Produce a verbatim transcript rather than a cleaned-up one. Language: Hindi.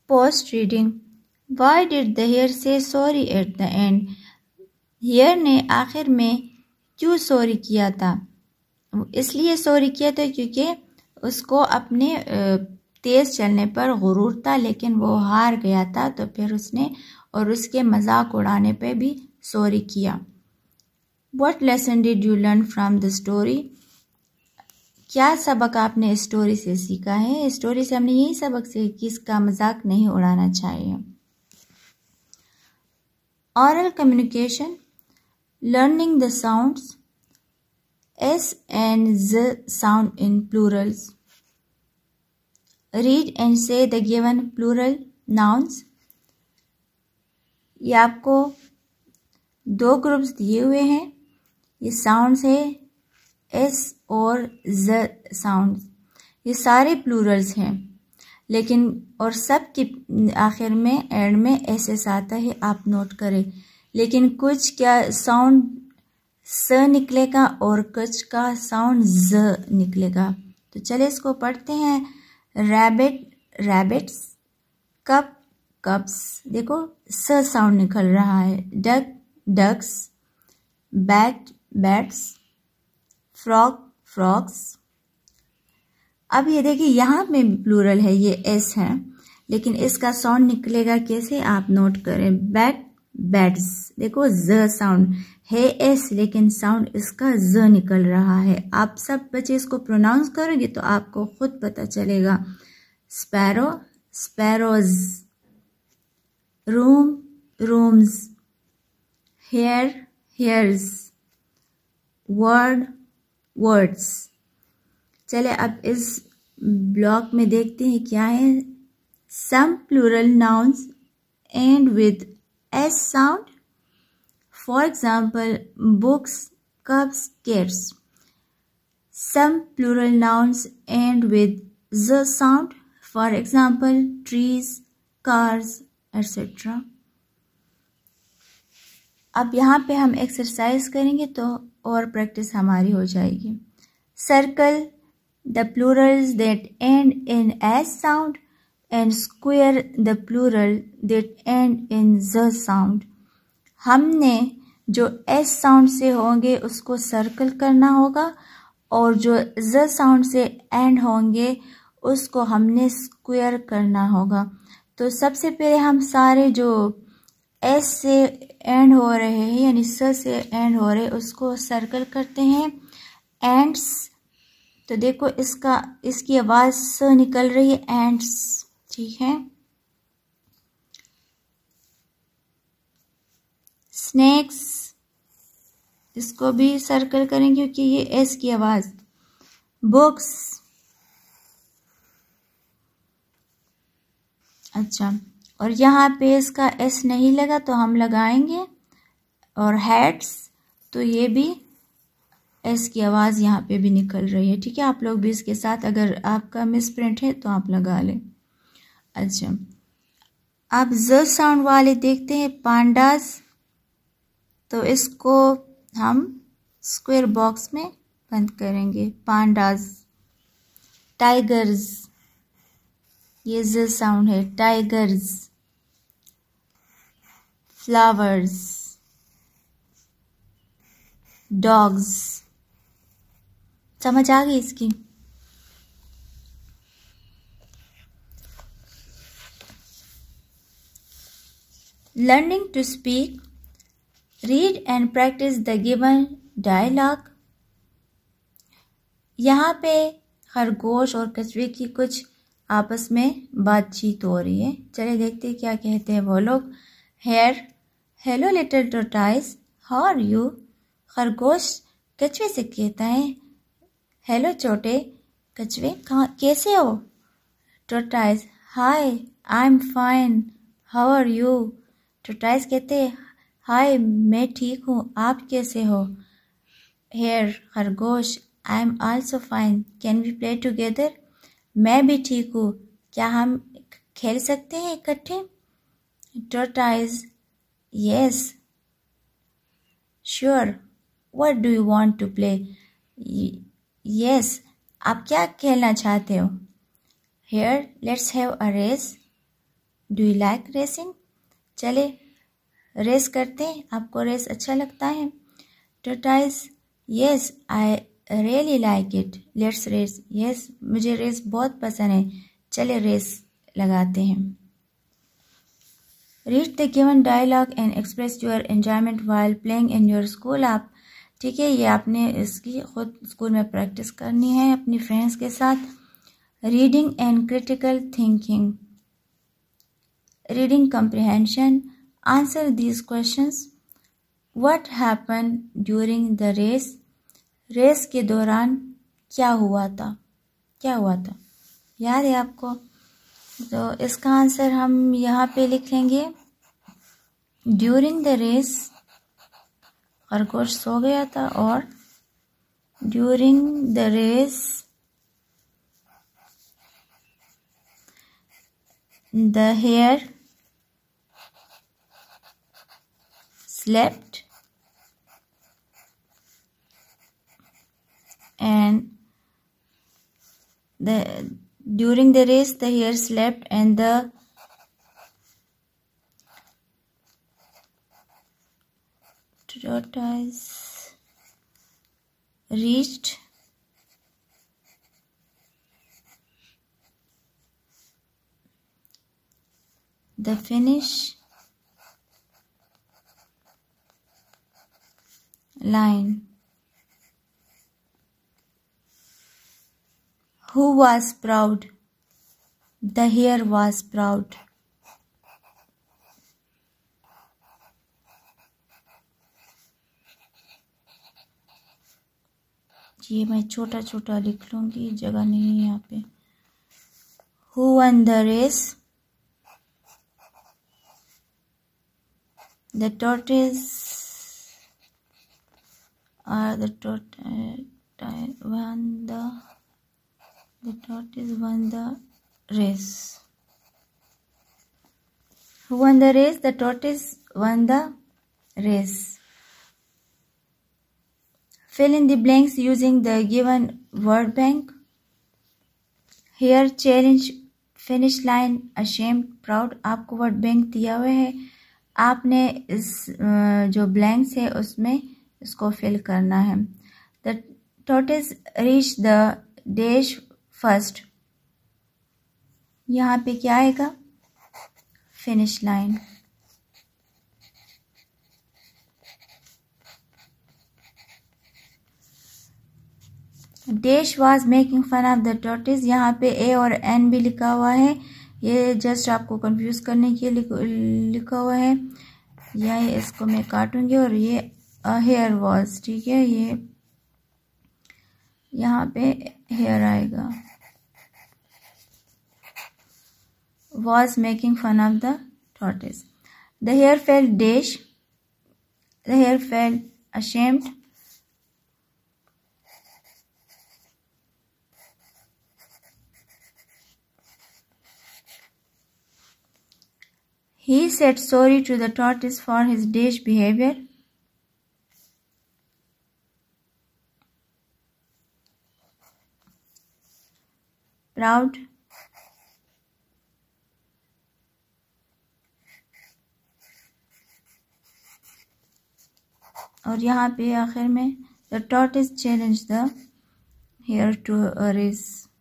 Post reading. Why did the hare say sorry at the end? Hare ने आखिर में क्यों सॉरी किया था? इसलिए सॉरी किया था क्योंकि उसको अपने तेज़ चलने पर गुरूर था, लेकिन वो हार गया था, तो फिर उसने और उसके मजाक उड़ाने पे भी सॉरी किया। What lesson did you learn from the story? क्या सबक आपने स्टोरी से सीखा है? स्टोरी से हमने यही सबक सीखा कि इसका मजाक नहीं उड़ाना चाहिए। Oral communication, learning the sounds, S and Z sound in plurals. Read and say the given plural nouns. ये आपको दो ग्रुप्स दिए हुए हैं, ये साउंड्स है एस और ज साउंड्स, ये सारे प्लूरल्स हैं, लेकिन और सब के आखिर में एंड में एस एस आता है, आप नोट करें। लेकिन कुछ क्या साउंड स निकलेगा और कुछ का साउंड ज निकलेगा। तो चले इसको पढ़ते हैं। रैबिट रैबिट्स, कप कप्स, देखो स साउंड निकल रहा है। Duck ducks, bat bats, frog frogs. अब ये देखिए यहाँ में प्लूरल है, ये एस है, लेकिन इसका साउंड निकलेगा कैसे, आप नोट करें। बैट बैट्स, देखो ज साउंड है एस, लेकिन साउंड इसका ज निकल रहा है। आप सब बच्चे इसको प्रोनाउंस करोगे तो आपको खुद पता चलेगा। Sparrow sparrows, room rooms, hare hares, word words. चले अब इस ब्लॉक में देखते हैं क्या है। Some plural nouns end with S sound, for example books, cups, cats. Some plural nouns end with Z sound, for example trees, cars, etcetera. अब यहाँ पे हम एक्सरसाइज करेंगे तो और प्रैक्टिस हमारी हो जाएगी। Circle the plurals that end in S sound and square the plural that end in Z sound. हमने जो एस साउंड से होंगे उसको सर्कल करना होगा, और जो ज साउंड से एंड होंगे उसको हमने स्क्वायर करना होगा। तो सबसे पहले हम सारे जो एस से एंड हो रहे हैं यानी स से एंड हो रहे उसको सर्कल करते हैं। एंड्स, तो देखो इसका इसकी आवाज स निकल रही है, एंड्स, ठीक है। स्नेक्स, इसको भी सर्कल करेंगे क्योंकि ये एस की आवाज। बुक्स, अच्छा, और यहाँ पे इसका एस नहीं लगा तो हम लगाएंगे। और हैट्स, तो ये भी एस की आवाज़ यहाँ पे भी निकल रही है, ठीक है। आप लोग भी इसके साथ, अगर आपका मिस प्रिंट है तो आप लगा लें। अच्छा, अब ज साउंड वाले देखते हैं। पांडास, तो इसको हम स्क्वायर बॉक्स में बंद करेंगे। पांडास। टाइगर्स, ये ज साउंड है, टाइगर्स। Flowers, dogs. समझ आ गई इसकी? Learning to speak, read and practice the given dialogue. यहाँ पे खरगोश और कछुए की कुछ आपस में बातचीत हो रही है। चलिए देखते हैं क्या कहते हैं वो लोग। Hare, hello little tortoise, how are you? खरगोश कछुए से कहता है, हेलो छोटे कछुए, कहाँ कैसे हो? Tortoise, hi, I am fine, how are you? Tortoise कहते हैं, हाय, मैं ठीक हूँ, आप कैसे हो? हेयर, खरगोश, I am also fine, can we play together? मैं भी ठीक हूँ, क्या हम खेल सकते हैं इकट्ठे? Tortoise, yes, sure, what do you want to play? Yes, आप क्या खेलना चाहते हो? Hare, let's have a race. Do you like racing? चले रेस करते हैं, आपको रेस अच्छा लगता है? Tortoise yes I really like it, let's race. Yes मुझे रेस बहुत पसंद है, चले रेस लगाते हैं। Read the given dialogue and express your enjoyment while playing in your school. आप ठीक है, ये आपने इसकी खुद स्कूल में प्रैक्टिस करनी है अपनी फ्रेंड्स के साथ। Reading and critical thinking, reading comprehension, answer these questions. What happen during the race? Race के दौरान क्या हुआ था? क्या हुआ था याद है आपको? तो इसका आंसर हम यहाँ पे लिख लेंगे, ड्यूरिंग द रेस खरगोश सो गया था, और during the race the hare slept and the during the race the hare slept and the tortoise reached the finish line. Who was proud? The hare was proud. ये मैं छोटा छोटा लिख लूंगी, जगह नहीं है यहाँ पे। Who won the race? The tortoise or the tortoise won the the tortoise won the race. Who won the race? The tortoise won the race. Fill in the blanks using the given word bank. Here challenge, finish line, ashamed, proud. आपको word bank दिया हुआ है, आपने इस जो blanks है उसमें इसको fill करना है। The tortoise reached the dash first. यहाँ पे क्या आएगा? Finish line. Dash was making fun of the tortoise. यहाँ पे A और N भी लिखा हुआ है, ये जस्ट आपको कंफ्यूज करने के लिए लिखा हुआ है। यह इसको मैं काटूंगी और ये a hair was, ठीक है, ये यहाँ पे hair आएगा। Was making fun of the tortoise. The hare felt dash. The hare felt ashamed. He said sorry to the tortoise for his dash behavior. Proud. और यहाँ पे आखिर में the tortoise challenged the hare to a race.